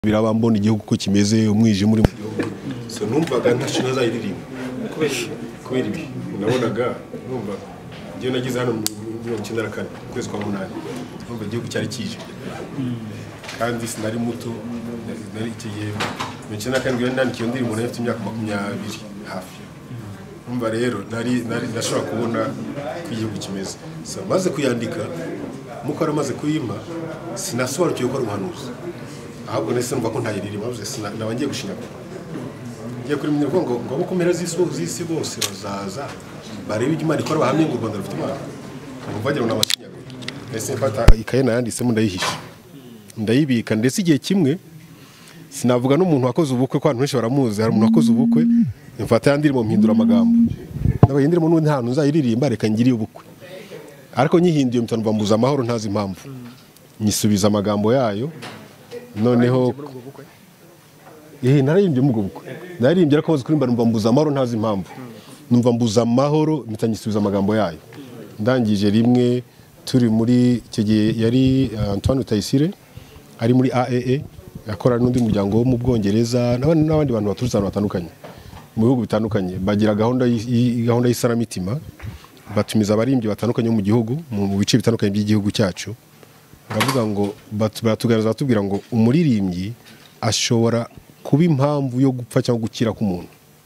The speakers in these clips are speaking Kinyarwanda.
birabambona igihugu ko kimeze umwijima muri mu gihugu so numvaga ntacyo nazayiririmba kubera ibi nabonaga numva ngiye nagize hano mu 1994 kwezi kwa munani numva igihugu cyari kije kandi sinari muto nari ikiye mu 1994 nandikiye ndirimbo nafite imyaka 20 hafi numva rero nari ndashobora kubona ko igihugu kimeze so maze kuyandika muko aramaze kuyima sinasobanukiye ko ari umuhanuzi ahubwo nese numva ko ntayiririmba bavuze nabangiye gushinya ngiye kuri mwe ngo abakomera z'isi bose bazaza barebe Imana ikora bahamye ngo Rwanda rufite Imana bagira ngo nabashinya nese mfata ikaye nayanditsemo ndayihisha ndayibika ndetse igihe kimwe sinavuga n'umuntu wakoze ubukwe ko abantu benshi baramuzi hari umuntu wakoze ubukwe mfata yandirimo mpindura amagambo ndabayindirimo n'undi hantu nzayiririmba reka ngiriye ubukwe ariko nyihinduye mtanumva mbuza amahoro ntazi impamvu nyisubiza amagambo yayo noneho naririmbye mu bukwe naririmbye ariko maze kurimba numva mbuza amahoro ntazi impamvu numva mbuza amahoro mitanyisubiza amagambo yayo ndangije rimwe turi muri icyo gihe yari Antoine Tayisire ari muri AAA yakora n'undi muryango wo mu Bwongereza n'abandi bantu baturutse ahantu batandukanye mu bihugu bitandukanye bagira gahunda y'isaramitima batumiza abarimbyi batandukanye mu gihugu mu bice bitandukanye by'igihugu cyacu bavuga ngo baratugaragaza batubwira ngo umuririmbyi ashobora kuba impamvu yo gupfa cyangwa gukira k'umuntu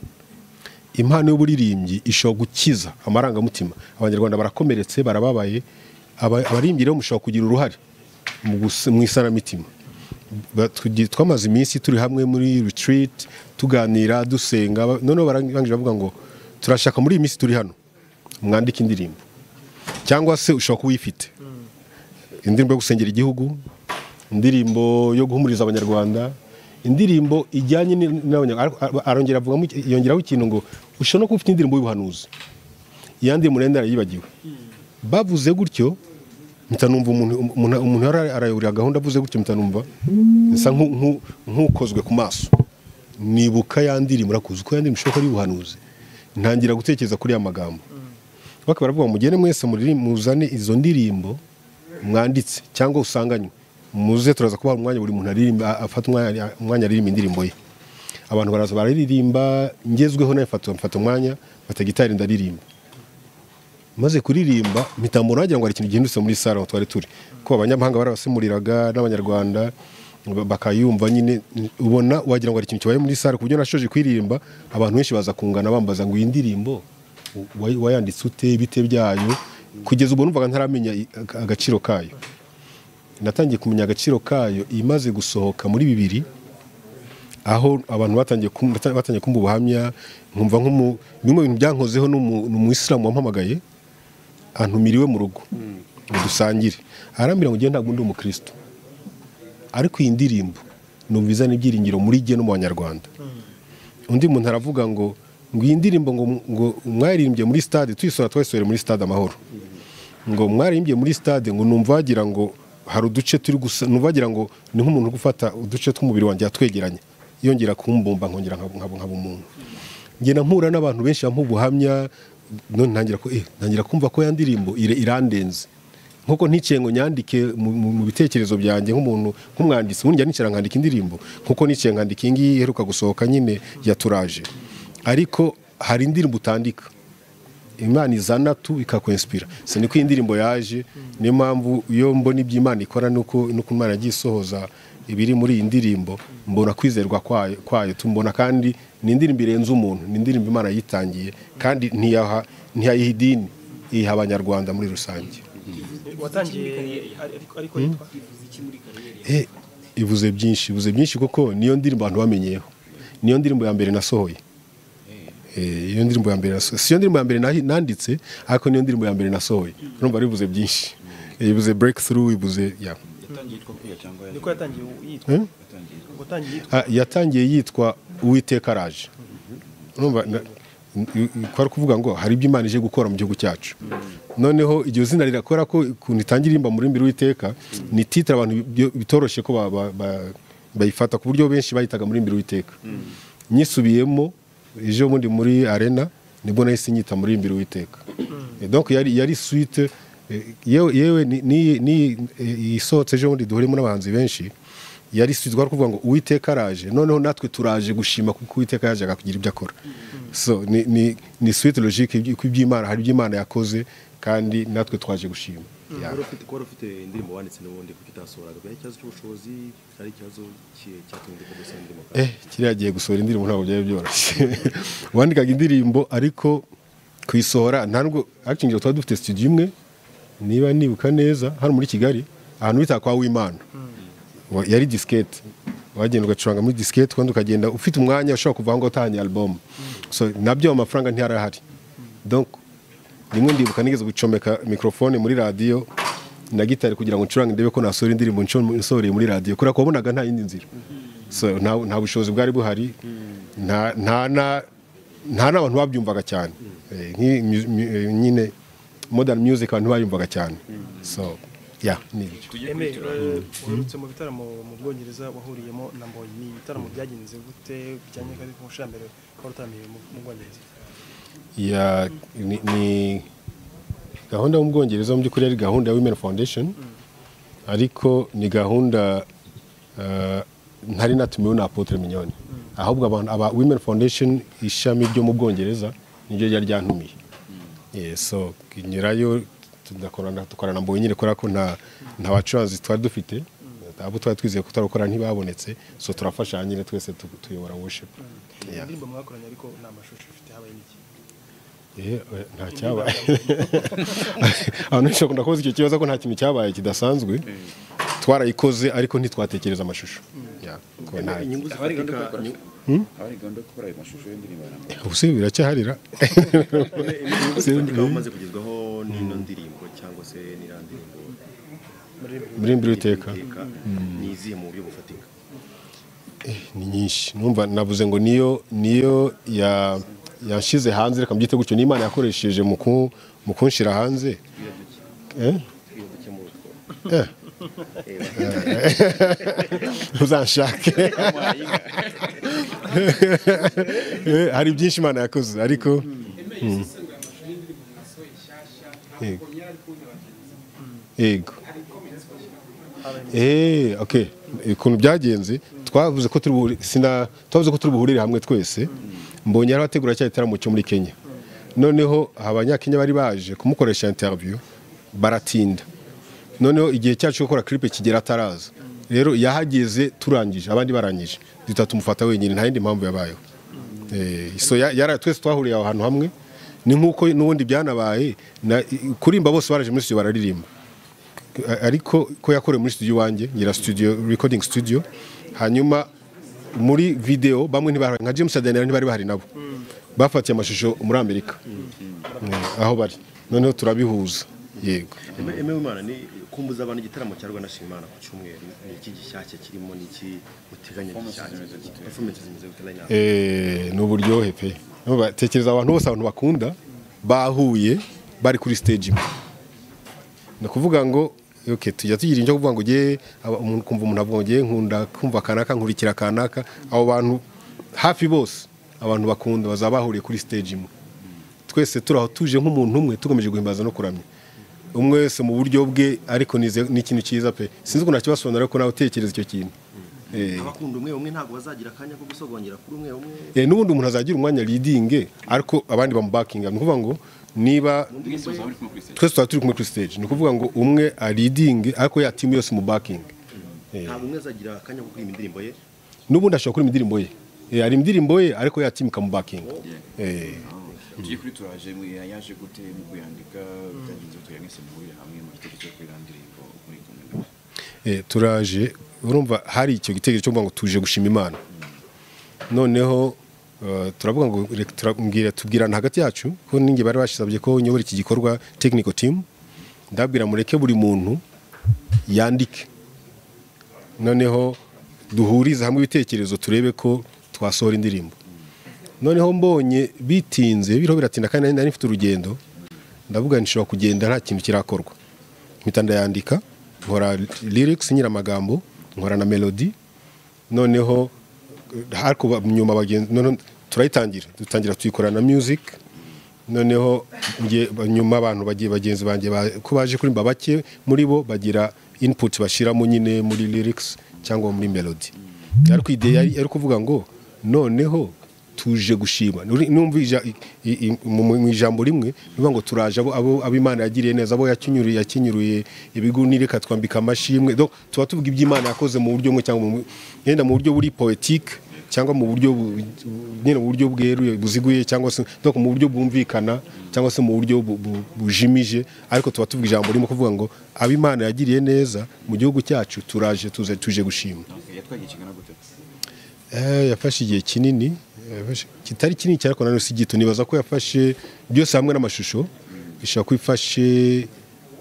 impano y'uburirimbyi ishobora gukiza amarangamutima abanyarwanda barakomeretse barababaye abarimbyi rero mushobora kugira uruhare mu isanamitima twamaze iminsi turi hamwe muri retreat tuganira dusenga noneho barangije bavuga ngo turashaka muri iyi minsi turi hano mwandike indirimbo cyangwa se ushobora kuba uyifite indirimbo yo gusengera igihugu indirimbo yo guhumuriza abanyarwanda indirimbo ijyanye arongera avuga yongeraho ikintu ngo ushobora no kuba ufite indirimbo y'ubuhanuzi yandi murenda yibagiwe bavuze gutyo mitanumva umuntu arayurira gahunda avuze gutyo mitanumva nsa nk'ukozwe ku maso nibuka yandirimbo rakuze ko yandirimbo ishoka y'ubuhanuzi ntangira gutekereza kuri ya magambo baka baravuga mugene mwese muzane izo ndirimbo mwanditse cyangwa usanganywe muze turaza kuba umwanya buri muntu aririmba afata umwanya aririmba indirimbo ye abantu baraza bararirimba ngezweho nayo mfata umwanya bata gitari ndaririmba maze kuririmba mitambona wagira ngo ari ikintu gihindutse muri sala twari turi ko abanyamahanga barabasemuriraga n'abanyarwanda bakayumva nyine ubona wagira ngo ari ikintu kibaye muri sala kubyo nashoje kuririmba abantu benshi baza kungana bambaza ngo iyi ndirimbo wayanditse ute bite byayo kugeza ubu numvaga ntaramenya agaciro kayo natangiye kumenya agaciro kayo imaze gusohoka muri 2000 aho abantu batangiye kumva ubuhamya nkumva bimwe bintu byankozeho n'umuyisilamu wampamagaye antumiriwe mu rugo dusangire arambira ngo ngiye ntabwo ndi umukristo ariko iyi ndirimbo numviza n'ibyiringiro muri jye no mu Banyarwanda undi muntu aravuga ngo iyi ndirimbo ngo mwaririmbye muri stade tuyisora twesore muri stade Amahoro ngo mwaririmbye muri stade ngo numva wagira ngo hari uduce turi gusa numva wagira ngo ni nk'umuntu gufata uduce tw'umubiri wanjye yatwegeranye yongera kumbumba nkongera nkabo umuntu ngena mpura n'abantu benshi bampubuhamya none ntangira kumva ko yandirimbo irandenze nkuko ntikiye ngo nyandike mu bitekerezo byanjye nk'umuntu nk'umwanditsi ubundi yanicira nkandika indirimbo nkuko niciye nkandika ingi iheruka gusohoka nyine yaturaje ariko hari indirimbo utandika Imana izana tu ikakwinspira se niko indirimbo yaje niyo mpamvu iyo mbona iby'Imana ikora nuko Imana yagisohoza ibiri muri iyi ndirimbo mbona kwizerwa kwayo tumbona kandi ni indirimbo irenze umuntu ni indirimbo Imana yitangiye kandi ntiyayihidini iha abanyarwanda muri rusange watangiye ariko yitwa ivuze byinshi kuko niyo ndirimbo abantu bamenyeyeho niyo ndirimbo ya mbere nasohoye iyo ndirimbo ya mbere si yo ndirimbo ya mbere nanditse ariko niyo ndirimbo ya mbere nasohoye urumva rivuze byinshi ivuze breakthrough ivuze yatangiye yitwa Uwiteka araje urumva kwari kuvuga ngo hari ibyo Imana ije gukora mu gihugu cyacu noneho iryo zina rirakora ko kuntu itangira imba muri mbere Uwiteka ni titre abantu bitoroshe ko bayifata ku buryo benshi bayitaga muri mbere Uwiteka nyisubiyemo ejo bundi muri arena nibwo nahise nyita muri mbere Uwiteka donc yari suite yewe ni isohotse ejo bundi duhurimo n'abahanzi benshi yari studio ari kuvuga ngo Uwiteka araje noneho natwe turaje gushima kuko Uwiteka yaje akakugira ibyo akora. So ni suite logique iby'Imana hari iby'Imana yakoze kandi natwe twaje gushima. Wari ufite indirimbo wanditse n'ubundi kuko itasohoraga byari ikibazo cy'ubushobozi cyari ikibazo cyatumye gusohora indirimbo kiriya giye gusohora indirimbo ntabwo byari byoroshye wandikaga indirimbo ariko kuyisohora ntabwo actually twari dufite studio imwe niba nibuka neza hano muri Kigali ahantu bita kwa Wimana yari disquette wagenda ugacuranga muri disquette kandi ukagenda ufite umwanya ushobora kuva aho utahanye album so nabyo amafaranga ntiyarahari donc rimwe ndibuka nigeze gucomeka microphone muri radio na gitari kugira ngo ncurange ndebe ko nasohora indirimbo nsoreye muri radio kuri ko wabonaga nta yindi nzira so nta bushobozi bwari buhari nta n'abantu babyumvaga cyane nyine modern music abantu bayumvaga cyane so urutse mu bitaramo mu Bwongereza wahuriyemo na Mbonyi ni ibitaramo byagenze gute bijyanye kandi ku mushambere ko rutamiye mu Bwongereza ni gahunda mu Bwongereza mu by'ukuri ari gahunda ya Women Foundation ariko ni gahunda ntari natumiwe na Apotre Mignone ahubwo aba Women Foundation ishami ryo mu Bwongereza niryo ryari ryantumiye so nyirayo tukorana Mbonyi nyine kora ko nta bacuranzi twari dufite abo twari twizeye ko tarakora ntibabonetse so turafasha nyine twese tuyobora worship indirimbo mwakoranye ariko nta mashusho ufite habaye n'iki nta cyabaye abantu nshobora kubaza icyo kibazo ko nta kintu cyabaye kidasanzwe twarayikoze ariko ntitwatekereza amashusho inyungu zifatika abari gahunda gukora ayo mashusho y'indirimbo ubuse biracyaharira umaze kugezwaho n'ino ndirimbo cyangwa se n'irandirimbo muri biblioteka ni izihe mu buryo bufatika ni nyinshi numva navuze ngo niyo yashize hanze reka mbyite gutyo n'Imana yakoresheje mu kunshira hanze uzanshake hari byinshi Imana yakoze ariko yego okay ukuntu byagenze twavuze ko turi buhurire hamwe twese Mbonyi arategura cya gitaramo cyo muri Kenya noneho abanyakenya bari baje kumukoresha interview baratinda noneho igihe cyacu gukora clip kigera ataraza rero yahageze turangije abandi barangije tumufata wenyine nta yindi mpamvu yabayeho so twese twahuriye aho hantu hamwe ni nkuko n'ubundi byanabaye kurimba bose baraje muri studio bararirimba ariko ko yakorewe muri studio wanjye ngira studio recording studio hanyuma muri video bamwe ntibahari nka James Adeniran ntibari bahari nabo bafatiye amashusho muri Amerika aho bari noneho turabihuza yego Imana ni kumbuza abantu igitaramo cya Rwanda Shimana ku cyumweru ni iki gishyashya kirimo n'iki muteganya performance zimeze guteganya n'uburyohe pe batekereza abantu bose abantu bakunda bahuye bari kuri stage imwe no kuvuga ngo okay tujya tugira injo kuvuga ngo umuntu kumva umuntu avuga ngo nkunda kumva kanaka nkurikira kanaka abo bantu hafi bose abantu bakunda bazabahuriye kuri stage imwe twese turaho tuje nk'umuntu umwe tugomeje guhimbaza no kuramya umwe wese mu buryo bwe ariko ni ikintu cyiza pe sinzi ko nakibasobanura ko nawe utekereza icyo kintu abakunda umwe ntabwo bazagira akanya ko gusogongera kuri umwe n'ubundi umuntu azagira umwanya leading ariko abandi bamubackinga ni kuvuga ngo niba twese turi kumwe kuri stage ni kuvuga ngo umwe a leading ariko ya team yose mu backing ntabwo umwe azagira akanya ko kuririmba indirimbo ye n'ubundi ashobora kuririmba indirimbo ye ari indirimbo ye ariko ya team kamu backing tugiye kuri turaje yaje gute mu kuyandika byagenze tuyangese mu hamwe mu gitekerezo cyo kwirandirimbo muri kumwe turaje urumva hari icyo gitekerezo cyo ngo tuje gushima Imana noneho turavuga ngo tubwirana hagati yacu ko ninge bari bashisabye ko nyobora iki gikorwa technical team ndabwira mureke buri muntu yandike noneho duhuriza hamwe ibitekerezo turebe ko twasohora indirimbo noneho mbonye bitinze biriho biratinda kandi nari nifite urugendo ndavuga nshobora kugenda nta kintu kirakorwa mpita ndayandika nkora lyrics nyira amagambo nkora na melody noneho hariko nyuma bagenzi none dutangira tuyikorana na music noneho nyuma abantu bagenzi banjye ko baje kurimba bake muri bo bagira input bashiramo nyine muri lyrics cyangwa muri melody ariko idea yari kuvuga ngo noneho tuje gushima numva mu ijambo rimwe bivuga ngo turaje abo Imana yagiriye neza abo yakinyuruye ibigunire katwambika amashimwe donc tuba tuvuga iby'Imana yakoze mu buryo cyangwa yenda mu buryo buri poetique cyangwa mu buryo nyine mu buryo bweruye buziguye cyangwa se donc mu buryo bwumvikana cyangwa se mu buryo bujimije ariko tuba tuvuga ijambo rimwe kuvuga ngo abo Imana yagiriye neza mu gihugu cyacu tuje gushima. Yatwagiye kingana gute? Yafashe igihe kinini kitari kinini cyane ariko nanone si gito nibaza ko yafashe byose hamwe n'amashusho bishaka kwifashe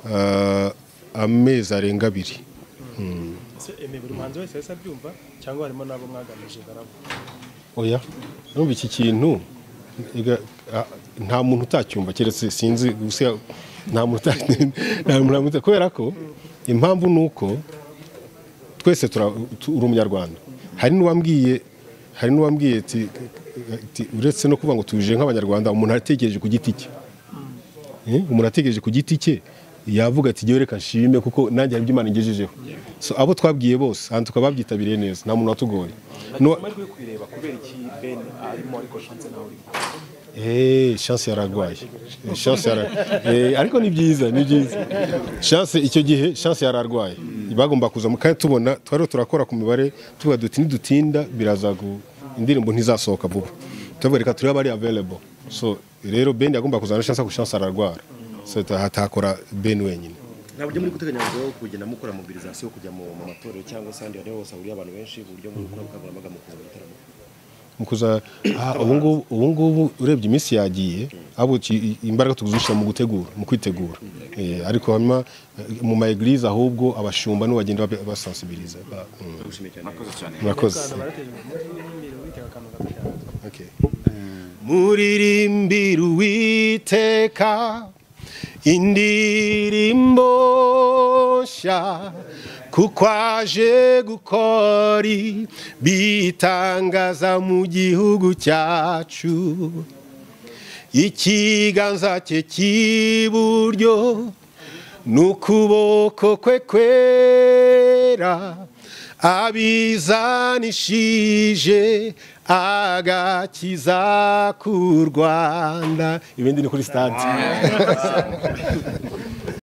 amezi arenga 2. Buri muhanzi wese yahise abyumva cyangwa harimo n'abo mwagamije garabo? Oya numva iki kintu nta muntu utacyumva keretse sinzi nta muntu kubera ko impamvu nuko twese uri umunyarwanda hari n'uwambwiye ati uretse no kuvuga ngo tuje nk'abanyarwanda umuntu ategereje ku giti cye umuntu ategereje ku giti cye yavuga ati reka nshime kuko nanjye hari ibyo Imana ingejejeho so abo twabwiye bose handi tukababyitabiriye neza nta muntu watugoye amajwi yo kwireba kubera iki Ben arimo ariko chance nawe uri chance yaragwaye ariko ni byiza chance icyo gihe chance yararwaye bagomba kuza mu kandi tubona twari turakora ku mibare tuvuga duti nidutinda biraza indirimbo ntizasohoka vuba tuvuga reka turi abari available so rero Ben yagomba kuzana chance ku chance ararwara so hatakora Ben wenyine. Ntabwo muri guteganya ngo kugenda mukora mobilisation kujya mu matorero cyangwa se andi hose ahuriye abantu benshi buryo muri gukora bukangurambaga mu kuza bitaramo mukuza ubu ngubu urebye iminsi yagiye abo imbaraga tuguzisha mu gutegura mu kwitegura ariko hanyuma mu ma église ahubwo abashumba no bagenda basensibiliza murakoze muririmbira Uwiteka indirimbo nshya kuko aje gukora bitangaza mu gihugu cyacu ikiganza cye cy'iburyo n'ukuboko kwe kwera abizanishije agakiza ku Rwanda ibindi ni kuri stade